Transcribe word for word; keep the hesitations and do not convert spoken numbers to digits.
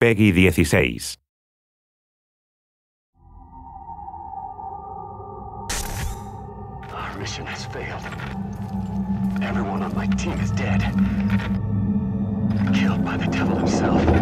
Peggy dieciséis. Our mission has failed. Everyone on my team is dead. Killed by the devil himself.